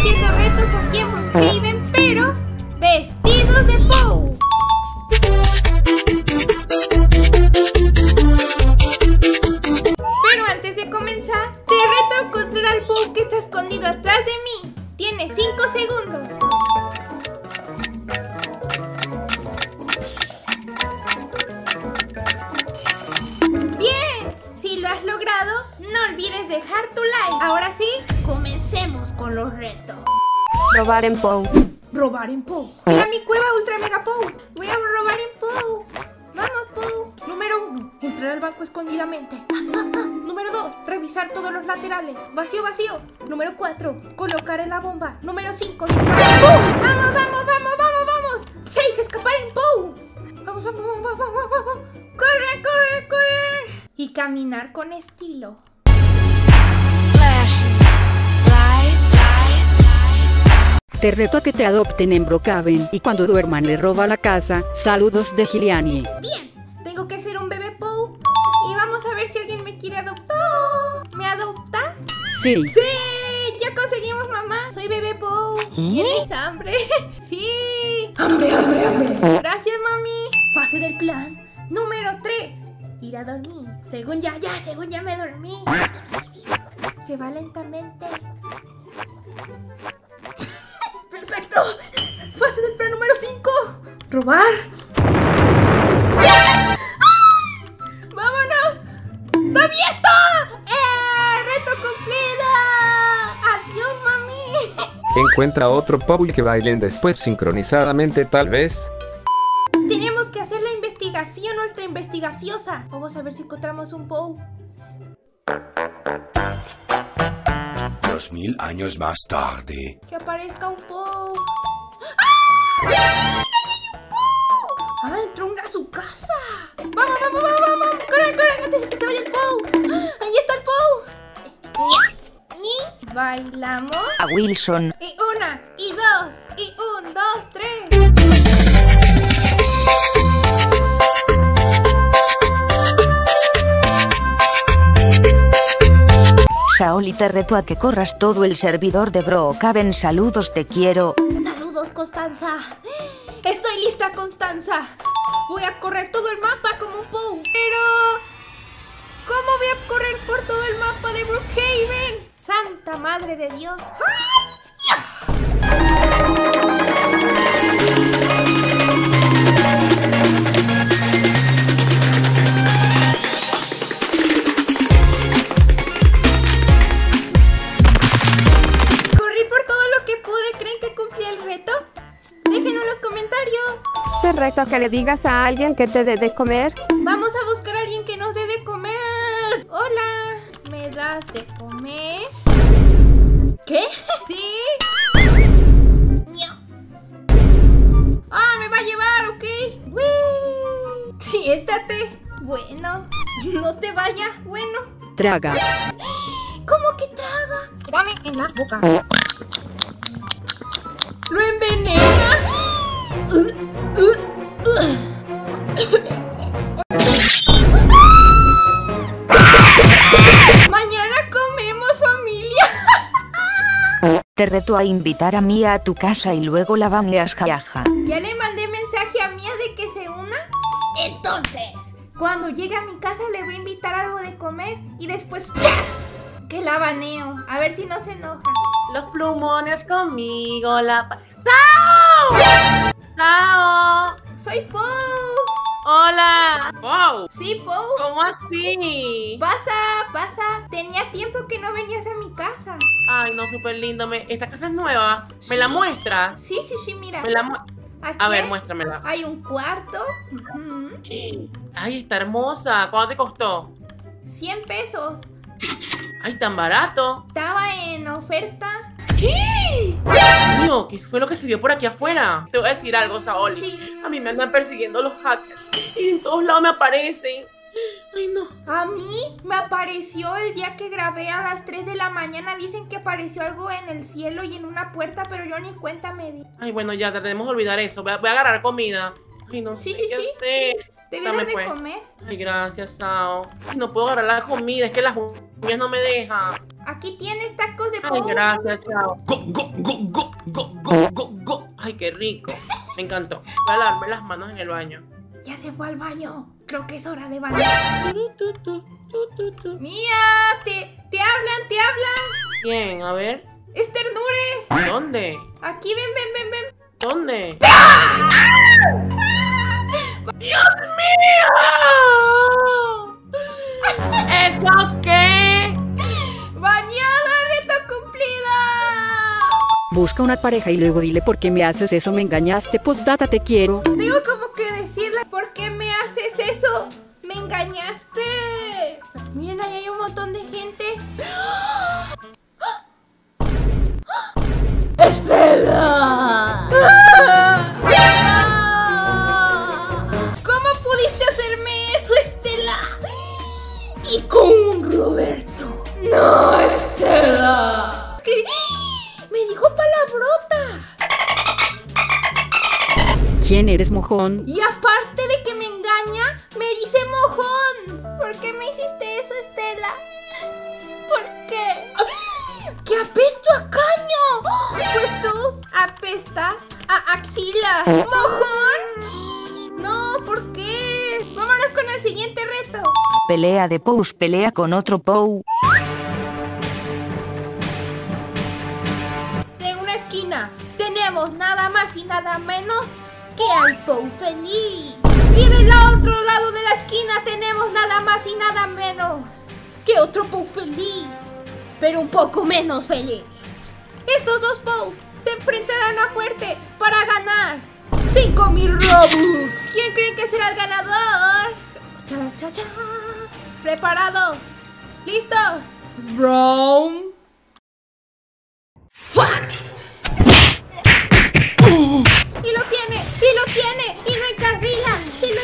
haciendo retos aquí en Brookhaven, pero vestidos de Pou. Pero antes de comenzar, te reto a encontrar al Pou que está escondido atrás de mí. Tienes 5 segundos. Bien, si lo has logrado, no olvides dejar tu like. Ahora sí, comencemos con los retos. Robar en Pou. Robar en Pou. A mi cueva ultra mega Pou. Voy a robar en Pou. Vamos, Pou. Número 1, entrar al banco escondidamente. Número 2, revisar todos los laterales. Vacío, vacío. Número 4, colocar en la bomba. Número 5, disparar. ¡Pou! ¡Vamos, vamos, vamos, vamos, vamos! 6, escapar en Pou. Vamos, vamos, vamos, vamos, vamos, vamos. ¡Corre, corre, corre! Y caminar con estilo. Te reto a que te adopten en Brookhaven y cuando duerman le roba la casa. Saludos de Gilianie. Bien, tengo que ser un bebé Pou y vamos a ver si alguien me quiere adoptar. ¿Me adopta? Sí. ¡Sí! ¡Ya conseguimos, mamá! Soy bebé Pou. ¿Tienes hambre? ¡Sí! ¡Hambre, hambre, hambre! Gracias, mami. Fase del plan número 3. Ir a dormir. Según ya me dormí. Se va lentamente. ¡Perfecto! Fase del plan número 5. Robar. ¡Vámonos! ¡Está abierto! ¡Reto cumplido! ¡Adiós, mami! Encuentra otro Pou y que bailen después sincronizadamente tal vez. Tenemos que hacer la investigación ultra investigaciosa. Vamos a ver si encontramos un Pou. 2000 años más tarde. Que aparezca un Pou. ¡Ah! ¡Mira, mira, hay un Pou! ¡Ah, entró a su casa! ¡Vamos, vamos, vamos, vamos! ¡Corre, corre! Antes de que se vaya el Pou. ¡Ahí está el Pou! ¡Ni! Bailamos. A Wilson. Y 1, y 2, y 1, 2, 3. Saoli, te reto a que corras todo el servidor de Brookhaven. Saludos, te quiero. Saludos, Constanza. Estoy lista, Constanza. Voy a correr todo el mapa como un Pou. Pero ¿cómo voy a correr por todo el mapa de Brookhaven? Santa Madre de Dios. Te reto a que le digas a alguien que te dé de comer. Vamos a buscar a alguien que nos dé de comer. Hola, ¿me das de comer? ¿Qué? ¿Sí? Ah, me va a llevar, ¿ok? ¡Wii! Siéntate. Bueno, no te vayas. Bueno. Traga. ¿Cómo que traga? Dame en la boca. ¿Lo envenena? Mañana comemos, familia. Te reto a invitar a Mia a tu casa y luego la baneas, jaja. Ya le mandé mensaje a Mia de que se una. Entonces, cuando llegue a mi casa le voy a invitar algo de comer y después ¡chas! Que la baneo. A ver si no se enoja. Los plumones conmigo, ¡Sao! ¡Sao! Soy Pou. ¡Hola! ¡Wow! Sí, Pou. ¿Cómo así? Pasa, pasa. Tenía tiempo que no venías a mi casa. Ay, no, súper lindo. Esta casa es nueva. ¿Me la muestras? Sí, sí, sí, mira. Aquí A ver, muéstramela. hay un cuarto. Ay, está hermosa. ¿Cuánto te costó? 100 pesos. Ay, tan barato. Estaba en oferta. ¿Qué? Mío, ¿qué fue lo que se vio por aquí afuera? Te voy a decir algo, Saoli. Sí. A mí me andan persiguiendo los hackers y en todos lados me aparecen. Ay, no. A mí me apareció el día que grabé a las 3 de la mañana. Dicen que apareció algo en el cielo y en una puerta, pero yo ni cuenta me di. Ay, bueno, ya tenemos que olvidar eso. Voy a agarrar comida. Ay, no Sí, sé sí, qué sí. hacer. ¿Te Dame, vienes de pues. comer? Ay, gracias, Sao. Ay, no puedo agarrar la comida, es que las uñas no me dejan. Aquí tienes tacos de Ay, Pou. gracias, chao. Go. Ay, qué rico. Me encantó. Voy a lavarme las manos en el baño. Ya se fue al baño. Creo que es hora de bañar. Mía, te hablan. Bien, a ver. Es Ternure. ¿Dónde? Aquí, ven. ¿Dónde? ¡Dios mío! ¿Eso qué? ¡Bañada, reto cumplida! Busca una pareja y luego dile por qué me haces eso, me engañaste, postdata te quiero. Tengo como que decirle, ¿por qué me haces eso? ¡Me engañaste! Miren, ahí hay un montón de gente. ¡Estela! ¿Cómo pudiste hacerme eso, Estela? Y con un Roberto. ¡No, Estela! Me dijo palabrota. ¿Quién eres, mojón? Y aparte de que me engaña, me dice mojón. ¿Por qué me hiciste eso, Estela? ¿Por qué? ¡Que apesto a caño! Pues tú apestas a axila. ¿Mojón? No, ¿por qué? Vámonos con el siguiente reto. Pelea de Pou pelea con otro Pou. En una esquina tenemos nada más y nada menos que al Pou feliz. Y del otro lado de la esquina tenemos nada más y nada menos que otro Pou feliz, pero un poco menos feliz. Estos dos Pou se enfrentarán a muerte para ganar 5,000 Robux. ¿Quién cree que será el ganador? Cha, cha, cha. ¿Preparados? ¿Listos? Round fight. Y lo tiene, y lo encarrila,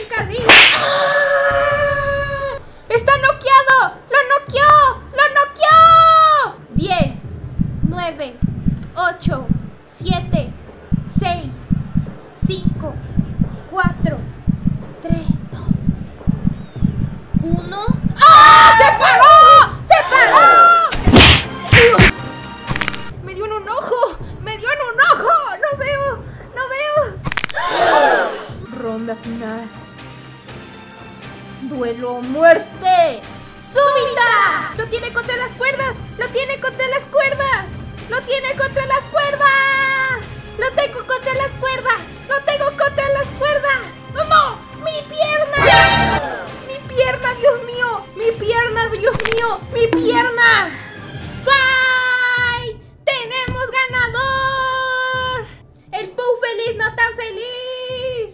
¡Ah! ¡Está noqueado! ¡Lo noqueó! 10, 9, 8, 7, 6, 5, 4, 3, 2, 1. ¡Ah! ¡Se paró! Me dio en un ojo. No veo. Ronda final. Duelo o muerte. ¡Súbita! Lo tiene contra las cuerdas. Lo tengo contra las cuerdas. ¡No! ¡Mi pierna! ¡Fight! ¡Tenemos ganador! El Pou feliz no tan feliz.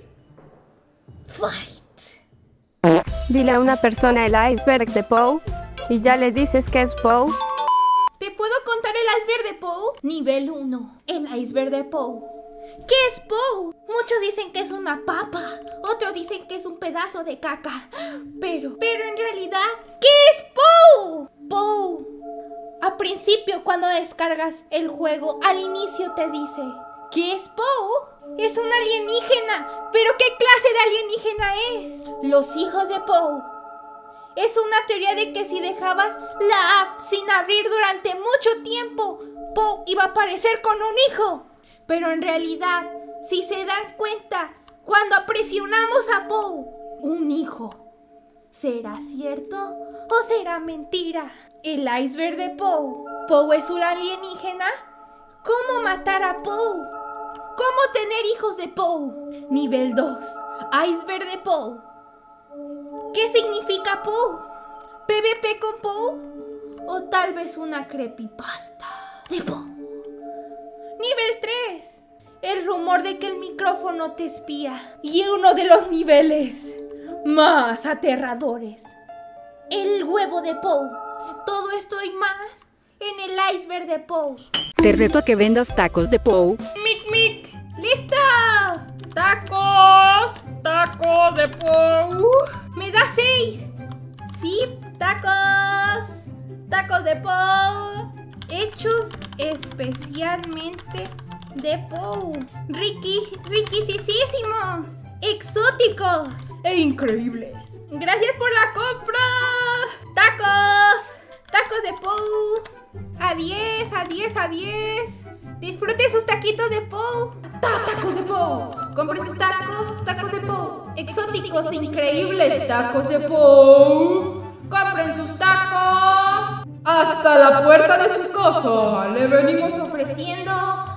Fight. Dile a una persona el iceberg de Pou y ya le dices que es Pou. ¿Te puedo contar el iceberg de Pou? Nivel 1. El iceberg de Pou. ¿Qué es Pou? Muchos dicen que es una papa, otros dicen que es un pedazo de caca. Pero en realidad, ¿qué es Pou? Pou, al principio cuando descargas el juego, al inicio te dice, ¿qué es Pou? Es un alienígena. ¿Pero qué clase de alienígena es? Los hijos de Pou. Es una teoría de que si dejabas la app sin abrir durante mucho tiempo, Pou iba a aparecer con un hijo. Pero en realidad, si se dan cuenta, cuando presionamos a Pou, un hijo. ¿Será cierto o será mentira? El iceberg de Pou. ¿Pou es un alienígena? ¿Cómo matar a Pou? ¿Cómo tener hijos de Pou? Nivel 2. Iceberg de Pou. ¿Qué significa Pou? ¿PvP con Pou? ¿O tal vez una creepypasta de Pou? Nivel 3. El rumor de que el micrófono te espía. Y uno de los niveles más aterradores. El huevo de Pou. Todo esto y más en el iceberg de Pou. Te reto a que vendas tacos de Pou. ¡Mic! ¡Listo! ¡Tacos! ¡Tacos de Pou! ¿Me da 6? Sí, tacos. Tacos de Pou. Hechos especialmente de Pou. Riquisísimos. Exóticos. E increíbles. Gracias por la compra. Tacos. Tacos de Pou. A 10, a 10, a 10. Disfrute sus taquitos de Pou. Tacos de Pou. Compre sus tacos, tacos de Pou. Exóticos, increíbles tacos de Pou. Compren sus tacos. Hasta la puerta de sus casas le venimos ofreciendo